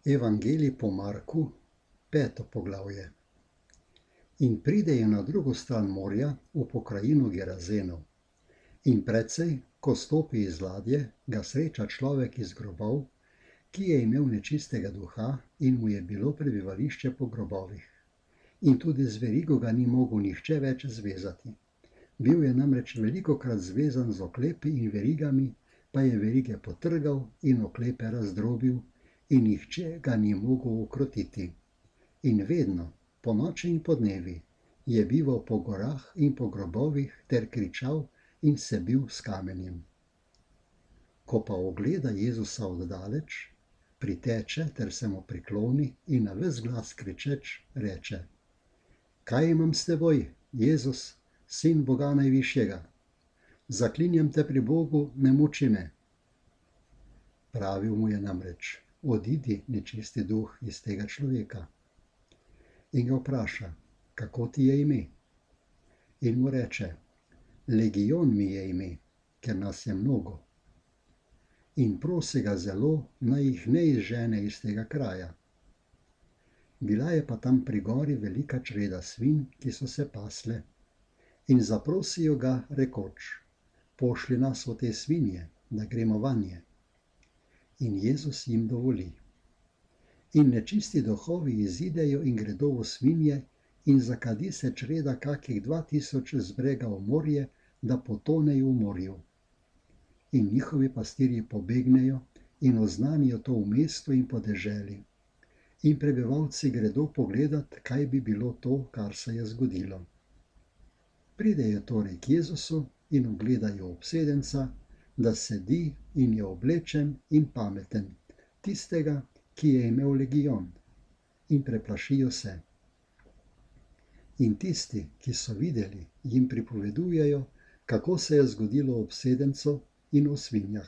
Evangelij po Marku, 5. poglavje. In pridejo na drugo stran morja, v pokrajino Gerazenov. In precej, ko stopi iz ladje, ga sreča človek iz grobov, ki je imel nečistega duha in mu je bilo prebivališče po grobovih. In tudi z verigo ga ni mogel nihče več zvezati. Bil je namreč velikokrat zvezan z oklepi in verigami, pa je verige potrgal in oklepe razdrobil, in nihče ga ni mogel ukrotiti. In vedno, po noči in po dnevi, je bival po gorah in po grobovih ter kričal in se bil s kamenjem. Ko pa ogleda Jezusa oddaleč, priteče ter se mu prikloni in na ves glas kričeč reče: Kaj imam s teboj, Jezus, sin Boga najvišjega? Zaklinjam te pri Bogu, ne muči me. Pravil mu je namreč: Odidi, nečisti duh, iz tega človeka. In ga vpraša: Kako ti je ime? In mu reče: Legion mi je ime, ker nas je mnogo. In prosi ga zelo, naj jih ne izžene iz tega kraja. Bila je pa tam pri gori velika čreda svinj, ki so se pasle. In zaprosijo ga, rekoč: Pošlji nas v te svinje, da gremo vanje. In Jezus jim dovoli. In nečisti duhovi izidejo in gredo v svinje, in zakadi se čreda kakih 2000 z brega v morje, da potonejo v morju. In njihovi pastirji pobegnejo in oznanijo to v mestu in po deželi. In prebivalci gredo pogledat, kaj bi bilo to, kar se je zgodilo. Pridejo torej k Jezusu in ogledajo obsedenca, da sedi in je oblečen in pameten, tistega, ki je imel legion, in preplašijo se. In tisti, ki so videli, jim pripovedujejo, kako se je zgodilo obsedencu in o svinjah.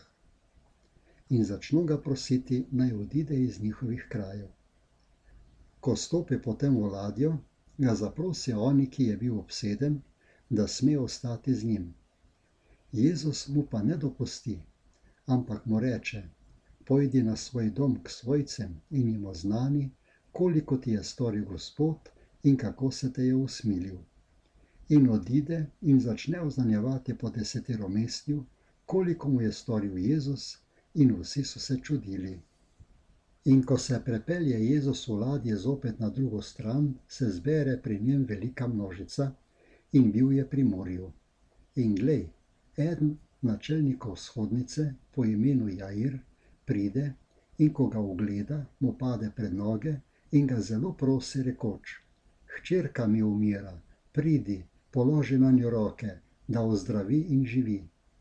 In začno ga prositi, naj odide iz njihovih krajev. Ko stopi potem v ladjo, ga zaprosijo oni, ki je bil obseden, da sme ostati z njim. Jezus mu pa ne dopusti, ampak mu reče: Pojdi na svoj dom k svojcem in jim oznani, koliko ti je storil Gospod in kako se te je usmilil. In odide in začne oznanjevati po deseteromestju, koliko mu je storil Jezus, in vsi so se čudili. In ko se prepelje Jezus v ladji zopet na drugo stran, se zbere pri njem velika množica, in bil je pri morju. In glej, eden načelnikov shodnice po imenu Jair pride in ko ga ugleda, mu pade pred noge in ga zelo prosi, rekoč: Hčerka mi umira, pridi, položi na njo roke, da ozdravi in živi.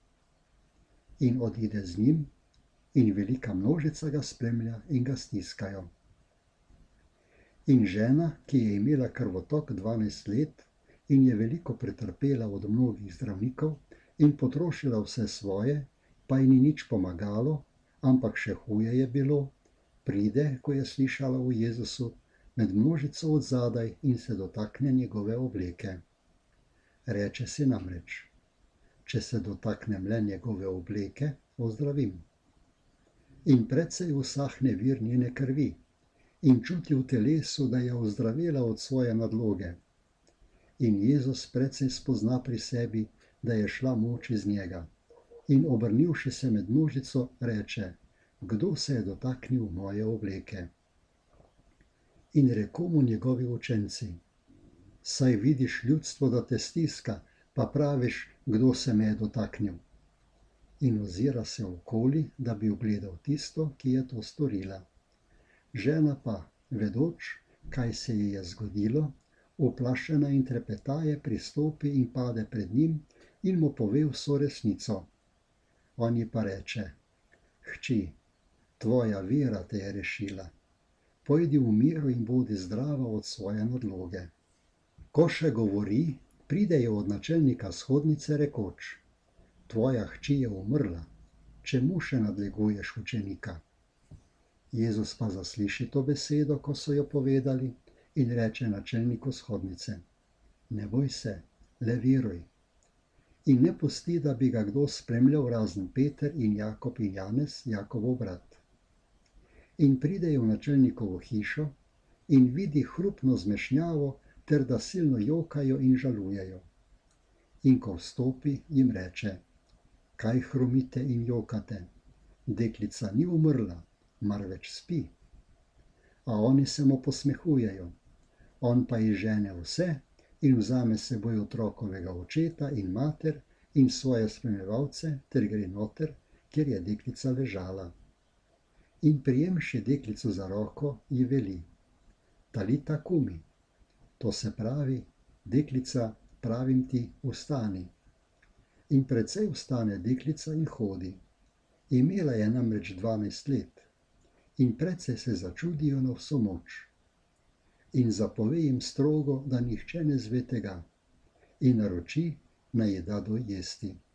In odide z njim, in velika množica ga spremlja in ga stiskajo. In žena, ki je imela krvotok 12 let in je veliko pretrpela od mnogih zdravnikov in potrošila vse svoje, pa ji ni nič pomagalo, ampak še huje je bilo, pride, ko je slišala o Jezusu, med množico od zadaj in se dotakne njegove obleke. Reče si namreč: Če se dotaknem le njegove obleke, ozdravim. In precej usahne vir njene krvi in čuti v telesu, da je ozdravela od svoje nadloge. In Jezus precej spozna pri sebi, da je šla moč iz njega. In obrnivši se med množico, reče: Kdo se je dotaknil moje obleke? In rekel mu njegovi učenci: Saj vidiš ljudstvo, da te stiska, pa praviš, kdo se me je dotaknil. In ozira se okoli, da bi ugledal tisto, ki je to storila. Žena pa, vedoč, kaj se ji je zgodilo, uplašena in trepetaje pristopi in pade pred njim in mu pove vso resnico. On ji pa reče: Hči, tvoja vera te je rešila. Pojdi v miru in bodi zdrava od svoje nadloge. Ko še govori, pridejo od načelnika shodnice rekoč: Tvoja hči je umrla, čemu še nadleguješ učenika? Jezus pa zasliši to besedo, ko so jo povedali, in reče načelniku shodnice: Ne boj se, le veruj. In ne pusti, da bi ga kdo spremljal, razen Peter in Jakob in Janez, Jakobov brat. in pridejo v načelnikovo hišo in vidi hrupno zmešnjavo ter da silno jokajo in žalujejo. In ko vstopi, jim reče: Kaj hromite in jokate? Deklica ni umrla, marveč spi. A oni se mu posmehujejo. On pa izžene vse in vzame s seboj otrokovega očeta in mater in svoje spremljevalce ter gre noter, kjer je deklica ležala. In prijemši deklico za roko, ji veli: Talita kumi, to se pravi: Deklica, pravim ti, vstani. In precej vstane deklica in hodi. Imela je namreč 12 let. In precej se začudijo na vso moč. In zapove jim strogo, da nihče ne zve tega, in naroči, naj ji da dojesti.